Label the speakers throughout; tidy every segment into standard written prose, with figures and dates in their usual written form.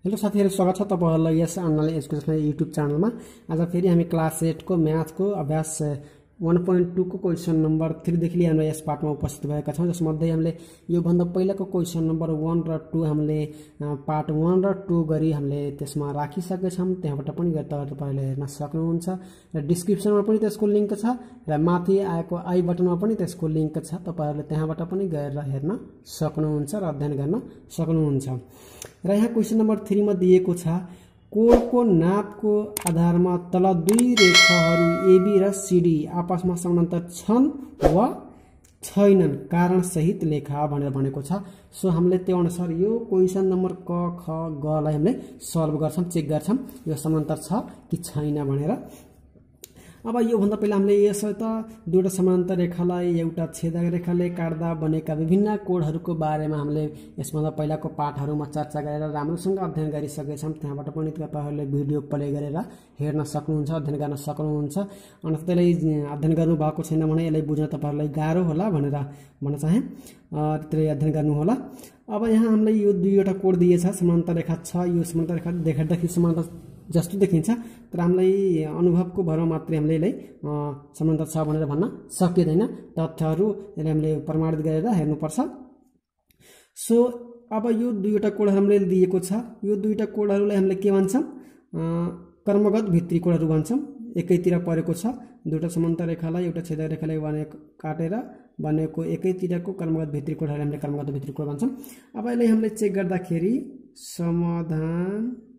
Speaker 1: Hello साथीहरु, स्वागत छ तपाईहरुलाई यस अन्नाले एजुकेसन युट्युब च्यानलमा। आज फेरि हामी क्लास 8 को म्याथको अभ्यास 1.2 को क्वेशन नम्बर 3 देखि लिएर यस पाठमा उपस्थित भएका छौं, जसमध्ये हामीले यो भन्दा पहिलाको क्वेशन नम्बर 1 र 2 हामीले पार्ट 1 र 2 गरी हामीले त्यसमा राखिसकेका छौं। त्यहाँबाट पनि तपाईहरुले हेर्न सक्नुहुन्छ र डिस्क्रिप्सनमा पनि त्यसको लिंक छ र माथि आएको आई बटनमा पनि त्यसको लिंक छ। तपाईहरुले त्यहाँबाट पनि गएर हेर्न सक्नुहुन्छ र अध्ययन गर्न सक्नुहुन्छ। र यहाँ क्वेशन नम्बर 3 मा दिएको छ कोणको नापको आधारमा तल दुई रेखाहरू AB र CD आपसमा समानान्तर छन् वा छैनन्, कारण सहित लेखा भनेर भनेको छ। सो हामीले त्यो अनुसार यो क्वेशन नम्बर क ख ग लाई हामीले सल्भ गर्छौं, चेक गर्छौं यो समानान्तर छ कि छैन भनेर। अब यो भन्दा पहिला हामीले यसो त दुईटा समानान्तर रेखालाई एउटा छेदक रेखाले काट्दा बनेका विभिन्न कोणहरूको बारेमा हामीले यसभन्दा पहिलाको पाठहरुमा चर्चा गरेर राम्रोसँग अध्ययन गरिसकेका छौं। त्यहाँबाट पनि तपाईहरुले भिडियो प्ले गरेर हेर्न सक्नुहुन्छ, अध्ययन गर्न सक्नुहुन्छ। अनि त्यसलाई अध्ययन गर्नु भएको छैन भने यसलाई बुझ्न तपाईहरुलाई गाह्रो होला भनेर भन्न चाहे। त्यसलाई अध्ययन गर्नु होला। अब यहाँ हामीले यो दुईवटा कोण दिएछ, समानान्तर रेखा छ। यो समानान्तर रेखा देख्दाखेरि समानान्तर जस्तो देखिन्छ, तर हामीलाई अनुभवको भरमा मात्रै हामीले यसलाई समानान्तर छ भनेर भन्न सकिदैन। तथ्यहरू यसले हामीले प्रमाणित गरेर हेर्नुपर्छ। सो अब यो दुईवटा कोण हामीले दिएको छ। यो दुईवटा कोणहरूलाई हामीले के भन्छौं? कर्मगत भित्री कोणहरू भन्छौं। एकैतिर परेको छ दुईटा समानान्तर रेखालाई एउटा छेदक रेखाले काटेर बनेको एकैतिरको कर्मगत भित्री कोणहरूलाई हामीले कर्मगत भित्री कोण भन्छौं। अब यसलाई हामीले चेक गर्दाखेरि समाधान।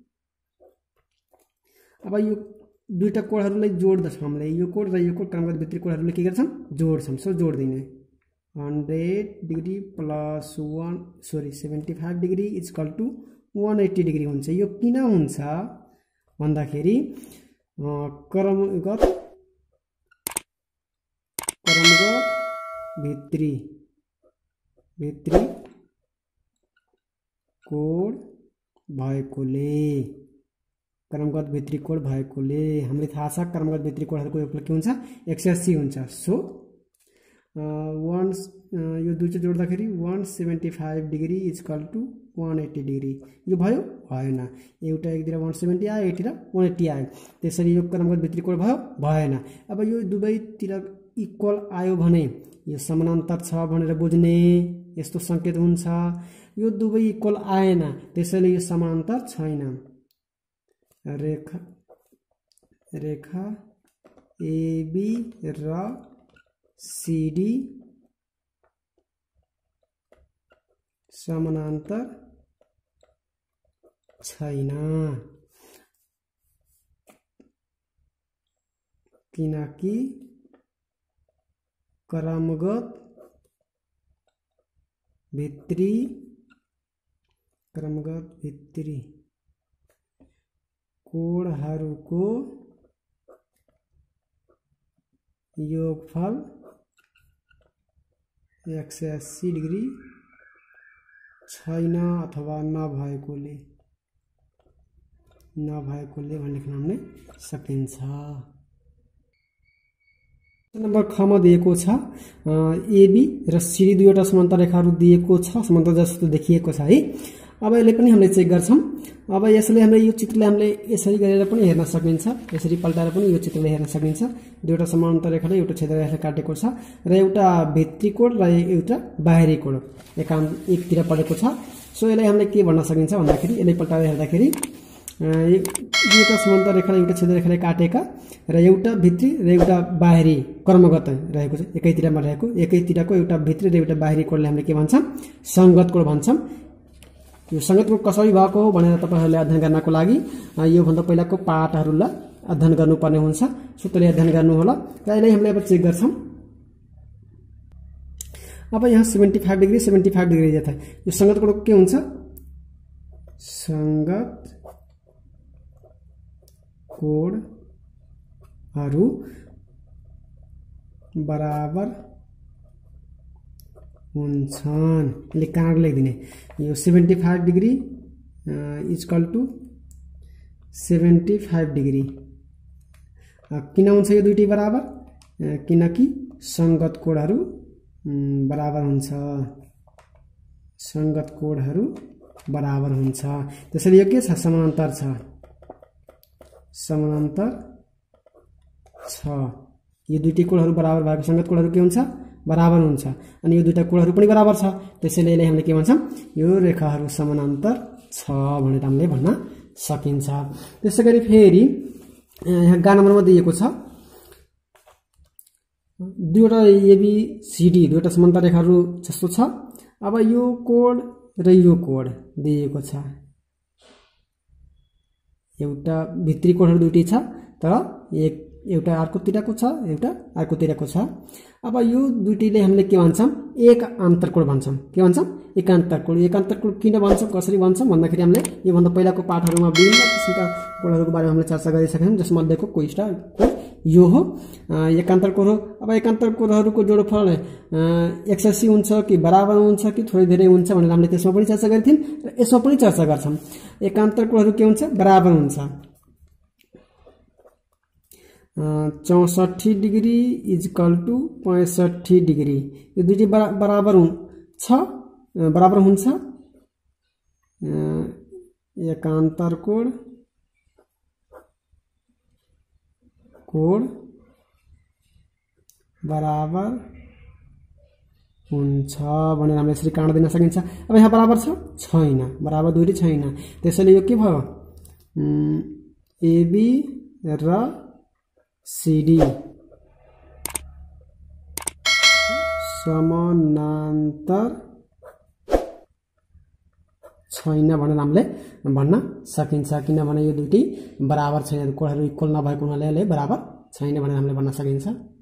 Speaker 1: अब यो दुईटा कोणहरूलाई जोड्दछौं हामीले, यो कोण र यो कोण कर्मगत भित्री कोणहरूले के गर्छौं? जोड्छौं। सो जोड दिने 100 degree plus 75 degree is equal to 180 degree हुन्छ। यो किन हुन्छ भन्दाखेरि कर्मगत भित्री कोण भएकोले, कर्मगत भित्री कोण भएकोले हामीले थाहा छ कर्मगत भित्री कोणहरुको योग के हुन्छ? 180 हुन्छ। सो यो दुईटा जोड्दाखेरि 175 degree is equal to 180 degree. यो भयो? भएन। एउटा एकतिर 170 आयो, एकतिर 180 आयो। त्यसरी यो कर्मगत भित्री कोण भयो? भएन। अब यो दुवैतिर इक्वल आयो भने यो समानान्तर छ भनेर बुझ्ने यस्तो संकेत हुन्छ। यो दुवै इक्वल आएन, त्यसैले यो समानान्तर छैन। रेखा AB र CD समानान्तर छैन, किनकि कर्मगत भित्री कोणहरुको योगफल 180 डिग्री छैन अथवा नभएकोले भन्ने लेख्न हामीले सकिन्छ। नम्बर ख मा दिएको छ AB र CD दुईवटा समानान्तर रेखाहरू दिएको छ, समानान्तर जस्तो देखिएको छ है। अब यसले पनि हामीले चेक गर्छौं। अब यसले हामीले यो चित्रले हामीले यसरी गरेर पनि हेर्न सकिन्छ, यसरी पल्टाएर पनि यो चित्रले हेर्न सकिन्छ। दुईवटा समानान्तर रेखाले एउटा छेदक रेखा काटेको छ र एउटा भित्री कोण र एउटा बाहिरी कोण एकतिर परेको छ। सो यसलाई हामीले के भन्न सकिन्छ भन्दाखेरि यसले पल्टाएर हेर्दाखेरि दुईवटा समानान्तर रेखाले एउटा छेदक रेखाले काटेका र एउटा भित्री र एउटा बाहिरी कर्मगत रहेको छ, एकैतिरमा रहेको। एकैतिरको एउटा भित्री र एउटा बाहिरी कोणले हामीले के भन्छौं? संगत कोण भन्छौं। यो संगत कोण कसरी भएको हो भनेर तपाईहरुले अध्ययन गर्नको लागि यो भन्दा पहिलाको पाठहरुलाई अध्ययन गर्नुपर्ने हुन्छ। सो त्यसले अध्ययन गर्नु होला। र यसलाई हामीले अब चेक गर्छौं। अब यहाँ 75 डिग्री जता यो संगत कोण के हुन्छ? संगत कोणहरु बराबर हुन्छन्। यसले कारण लेखिदिने यो 75 degree is equal to 75 degree. किन हुन्छ यो दुईटै बराबर? किनकि संगत कोणहरु बराबर हुन्छ। संगत कोणहरु बराबर हुन्छ। त्यसैले यो के छ समानान्तर छ, समानान्तर छ। यो दुईटै कोणहरू बराबर भएको संगत कोणहरू के हुन्छ बराबर हुन्छ अनि यो दुईटा कोणहरू पनि बराबर छ। त्यसैले यसलाई हामीले के भन्छौँ यो रेखाहरू समानान्तर छ भनेर हामीले भन्न सकिन्छ। त्यसैगरी फेरि यहाँ गा नम्बरमा दिएको छ दुईवटा एबीसीडी दुईवटा समानान्तर रेखाहरू जस्तो छ। अब यो कोण र यो कोण दिएको छ, एउटा भित्री कोणहरू दुईटै छ तर एउटा अर्कोतिरको छ एउटा अर्कोतिरको छ। अब यो दुईटैले हामीले के भन्छौँ एक अन्तरकोण भन्छौँ। के भन्छौँ एक अन्तरकोण। एक अन्तरकोण किन भन्छौँ कसरी भन्छौँ भन्दाखेरि हामीले योभन्दा पहिलाको पाठहरूमा विभिन्न किसिमका कोणहरूको बारेमा हामीले चर्चा गरिसकेका छौँ जसमध्येको कोष्टा यो हो एकान्तरकोण हो। अब एकान्तरकोणहरूको जोडफल 180 हुन्छ कि बराबर हुन्छ कि थोरै धेरै हुन्छ भनेर हामीले त्यसमा पनि चर्चा गरेका थियौँ र यसमा पनि चर्चा गर्छौँ। एकान्तरकोणहरू के हुन्छ बराबर हुन्छ। 64 डिग्री इजकल टू 65 डिग्री यो दुईटै बराबर हुन्छ। एकान्तरकोण कोण बराबर हुन्छ भनेर हामीले यसरी काट्न दिन सकिन्छ। अब यहाँ बराबर छैन, बराबर दुईटै छैन। त्यसैले यो के भयो एबी र सीडी समानान्तर छैन भनेर हामीले भन्न सकिन्छ किनभने यो दुईटै बराबर छैन, कोणहरू इक्वल नभएको हुनाले बराबर छैन भनेर हामीले भन्न सकिन्छ।